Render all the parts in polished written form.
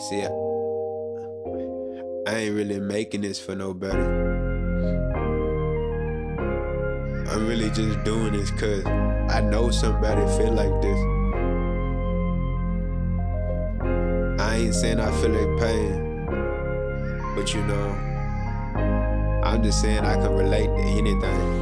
See, I ain't really making this for nobody. I'm really just doing this cause I know somebody feel like this. I ain't saying I feel like pain, but you know, I'm just saying I can relate to anything.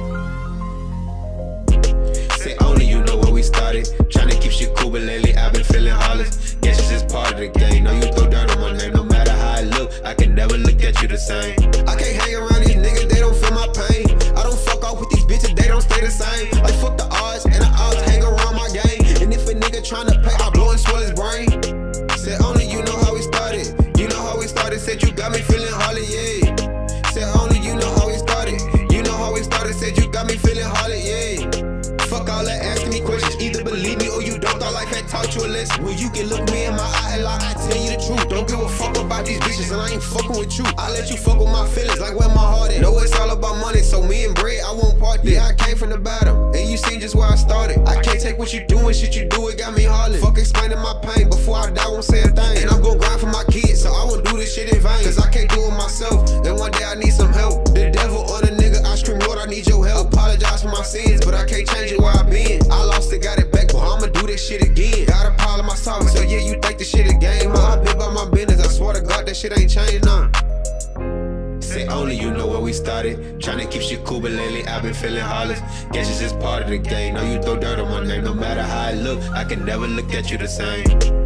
Say only you know where we started. Tryna keep shit cool, but lately I've been feeling heartless. Guess it's just part of the game. Know you throw dirt on my name. No matter how I look, I can never look at you the same. I can't hang around these niggas, they don't feel my pain. I don't fuck off with these bitches, they don't stay the same. Like fuck the odds, and the odds hang around my game. And if a nigga tryna pay, I blow and swell his brain. Said only you know how we started. You know how we started. Said you got me feeling holly, yeah. Said only you know how we started. You know how we started. Said you got me feeling holly, yeah. Fuck all that asking me questions. Either believe me or you don't. Thought life had taught you a lesson. Well, you can look me in my eye and lie, I tell you the truth. Don't give a fuck about these bitches, and I ain't fucking with you. I let you fuck with my feelings, like where my heart at. Know it's all about money, so me and bread, I won't part there. Yeah, I came from the bottom, and you seen just where I started. I can't take what you do and shit you do, it got me heartless. Fuck explaining my pain, before I die, won't say a thing. And I'm gon' grind for my kids, so I won't do this shit in vain. Cause I can't do it myself, and one day I need some help. The devil or the nigga, I scream, Lord, I need your help. Apologize for my sins, but I can't change it where I been. I lost it, got it back, but I'ma do this shit again. Got a pile of my sorrow, so yeah, you think this shit a game, huh? I been about my business, I swear to God, that shit ain't changed, nah. Say only you know where we started. Tryna keep shit cool, but lately I've been feeling heartless. Guess it's just part of the game. Know you throw dirt on my name. No matter how I look, I can never look at you the same.